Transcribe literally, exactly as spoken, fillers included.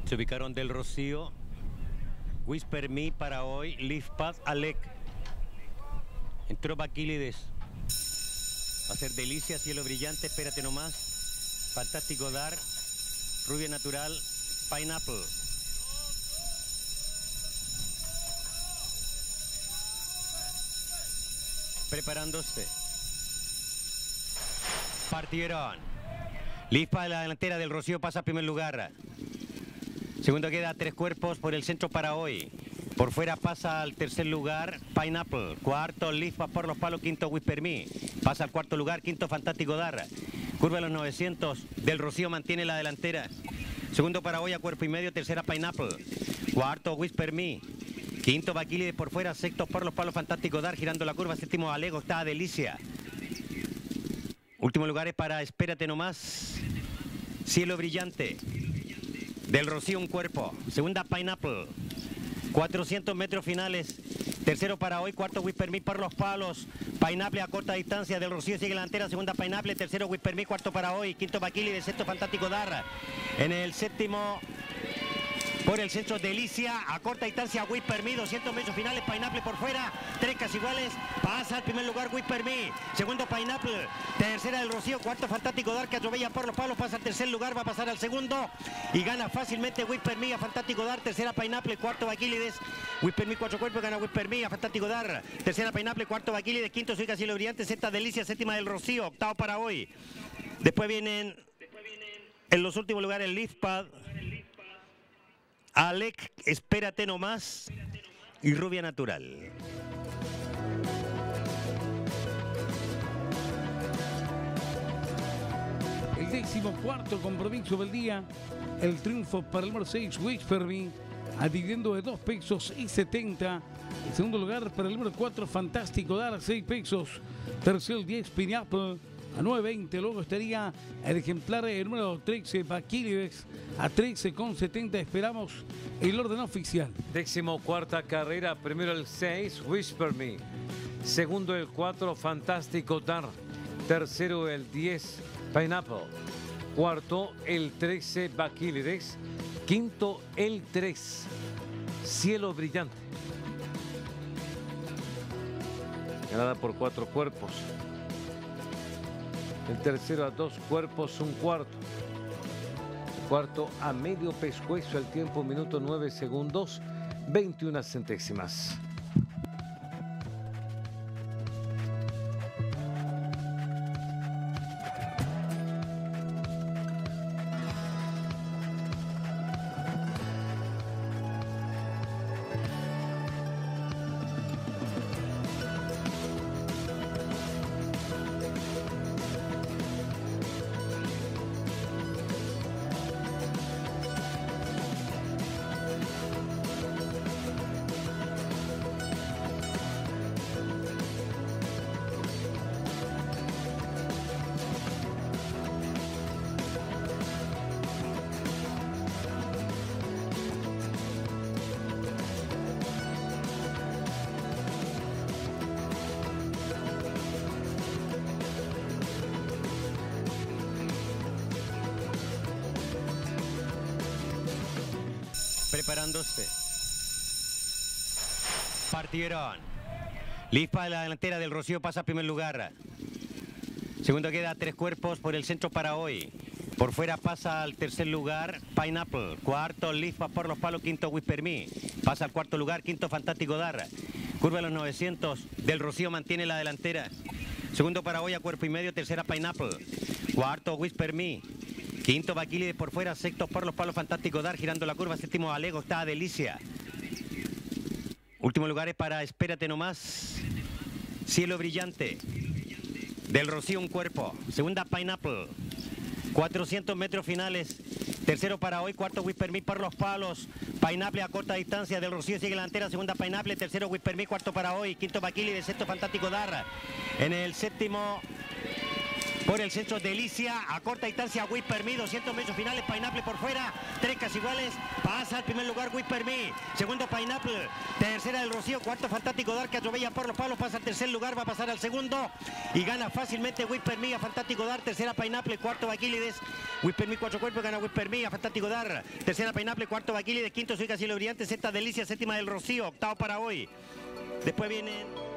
Se ubicaron Del Rocío, Whisper Me para hoy, Leaf Path, Alec. Entró Baquílides. Va a ser Delicia, Cielo Brillante, Espérate Nomás, Fantástico Dar, Rubia Natural, Pineapple. Preparándose. Partieron. Leaf Path, la delantera Del Rocío pasa a primer lugar. Segundo queda Tres Cuerpos por el centro para hoy. Por fuera pasa al tercer lugar Pineapple. Cuarto Leaf Path por los palos. Quinto Whisper Me. Pasa al cuarto lugar. Quinto Fantástico Dar. Curva de los novecientos. Del Rocío mantiene la delantera. Segundo para hoy a cuerpo y medio. Tercera Pineapple. Cuarto Whisper Me. Quinto Baquílides por fuera. Sexto por los palos Fantástico Dar. Girando la curva. Séptimo Alego. Está Delicia. Último lugar es para Espérate Nomás. Cielo Brillante. Del Rocío un cuerpo. Segunda Pineapple. cuatrocientos metros finales. Tercero para hoy. Cuarto Whisper Me por los palos. Pineapple a corta distancia. Del Rocío sigue la delantera. Segunda Pineapple. Tercero Whisper Me. Cuarto para hoy. Quinto Baquílides. Sexto Fantástico Dar. En el séptimo. Por el centro Delicia, a corta distancia Whisper Me, doscientos metros finales, Pineapple por fuera, tres casi iguales, pasa al primer lugar Whisper Me, segundo Pineapple, tercera Del Rocío, cuarto Fantástico Dar que atropella por los palos, pasa al tercer lugar, va a pasar al segundo y gana fácilmente Whisper Me a Fantástico Dar, tercera Pineapple, cuarto Baquílides, Whisper Me cuatro cuerpos, gana Whisper Me a Fantástico Dar, tercera Pineapple, cuarto Baquílides, quinto Suica Cielo Brillante, sexta Delicia, séptima Del Rocío, octavo para hoy. Después vienen en los últimos lugares Leaf Path, Alec, Espérate Nomás y Rubia Natural. El décimo cuarto compromiso del día, el triunfo para el número seis, Whisper Me, a dividendo de dos pesos y setenta. En segundo lugar para el número cuatro, Fantástico Dar, a seis pesos. Tercero, el diez, Pineapple, a nueve veinte. Luego estaría el ejemplar el número trece, Baquílides, a trece con setenta. Esperamos el orden oficial. Décimo cuarta carrera, primero el seis, Whisper Me. Segundo el cuatro, Fantástico Dar. Tercero el diez, Pineapple. Cuarto el trece, Baquílides. Quinto el tres, Cielo Brillante. Ganada por cuatro cuerpos. El tercero a dos cuerpos, un cuarto. El cuarto a medio pescuezo, el tiempo minuto nueve segundos, veintiuna centésimas. Preparándose. Partieron. Leaf Path, la delantera Del Rocío pasa a primer lugar. Segundo queda Tres Cuerpos por el centro para hoy. Por fuera pasa al tercer lugar Pineapple. Cuarto Leaf Path por los palos. Quinto Whisper Me. Pasa al cuarto lugar. Quinto Fantástico Dar. Curva de los novecientos. Del Rocío mantiene la delantera. Segundo para hoy a cuerpo y medio. Tercera Pineapple. Cuarto Whisper Me. Quinto Baquílides por fuera, sexto por los palos Fantástico Dar, girando la curva, séptimo Alego, está Delicia. Último lugar es para Espérate Nomás, Cielo Brillante. Del Rocío un cuerpo, segunda Pineapple, cuatrocientos metros finales. Tercero para hoy, cuarto Whisper Me por los palos. Pineapple a corta distancia, Del Rocío sigue la delantera, segunda Pineapple, tercero Whisper Me, cuarto para hoy, quinto Baquílides, sexto Fantástico Dar. En el séptimo Por el centro, Delicia, a corta distancia, Whisper Me, doscientos metros finales, Pineapple por fuera, tres casi iguales, pasa al primer lugar Whisper Me, segundo Pineapple, tercera del Rocío, cuarto Fantástico Dar, que atropella por los palos, pasa al tercer lugar, va a pasar al segundo, y gana fácilmente Whisper Me a Fantástico Dar, tercera Pineapple, cuarto Baquilides, Whisper Me cuatro cuerpos, gana Whisper Me a Fantástico Dar, tercera Pineapple, cuarto Baquilides, quinto Suica Cielo Brillante, sexta Delicia, séptima del Rocío, octavo para hoy. Después vienen...